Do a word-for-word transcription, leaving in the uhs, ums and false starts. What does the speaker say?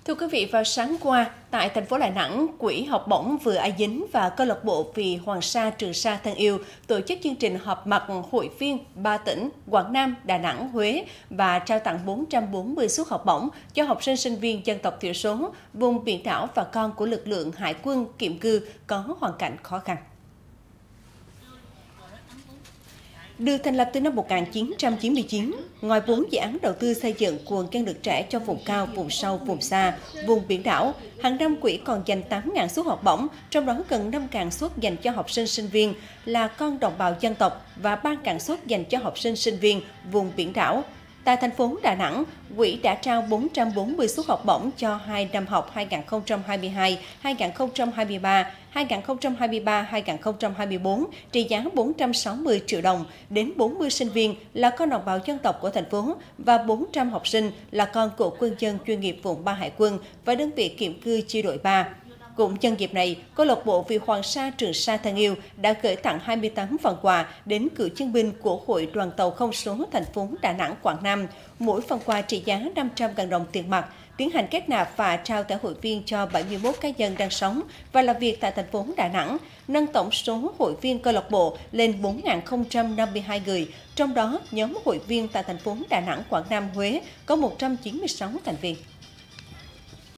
Thưa quý vị, vào sáng qua, tại thành phố Đà Nẵng, Quỹ học bổng Vừa Ai Dính và câu lạc bộ Vì Hoàng Sa Trường Sa thân yêu tổ chức chương trình họp mặt hội viên ba tỉnh Quảng Nam, Đà Nẵng, Huế và trao tặng bốn trăm bốn mươi suất học bổng cho học sinh sinh viên dân tộc thiểu số, vùng biển đảo và con của lực lượng hải quân kiệm cư có hoàn cảnh khó khăn. Được thành lập từ năm một nghìn chín trăm chín mươi chín, ngoài bốn dự án đầu tư xây dựng nguồn nhân lực trẻ cho vùng cao, vùng sâu, vùng xa, vùng biển đảo, hàng năm quỹ còn dành tám nghìn suất học bổng, trong đó gần năm nghìn suất dành cho học sinh sinh viên là con đồng bào dân tộc và ba nghìn suất dành cho học sinh sinh viên vùng biển đảo. Tại thành phố Đà Nẵng, quỹ đã trao bốn trăm bốn mươi suất học bổng cho hai năm học hai nghìn không trăm hai mươi hai hai nghìn không trăm hai mươi ba, hai nghìn không trăm hai mươi ba hai nghìn không trăm hai mươi tư trị giá bốn trăm sáu mươi triệu đồng đến bốn mươi sinh viên là con đồng bào dân tộc của thành phố và bốn trăm học sinh là con của quân nhân chuyên nghiệp vùng ba Hải quân và đơn vị kiệm cư chi đội ba. Cũng nhân dịp này, câu lạc bộ Vì Hoàng Sa Trường Sa thân yêu đã gửi tặng hai mươi tám phần quà đến cựu chiến binh của Hội đoàn tàu không số thành phố Đà Nẵng, Quảng Nam, mỗi phần quà trị giá năm trăm nghìn đồng tiền mặt, tiến hành kết nạp và trao thẻ hội viên cho bảy mươi mốt cá nhân đang sống và làm việc tại thành phố Đà Nẵng, nâng tổng số hội viên câu lạc bộ lên bốn nghìn không trăm năm mươi hai người, trong đó nhóm hội viên tại thành phố Đà Nẵng, Quảng Nam, Huế có một trăm chín mươi sáu thành viên.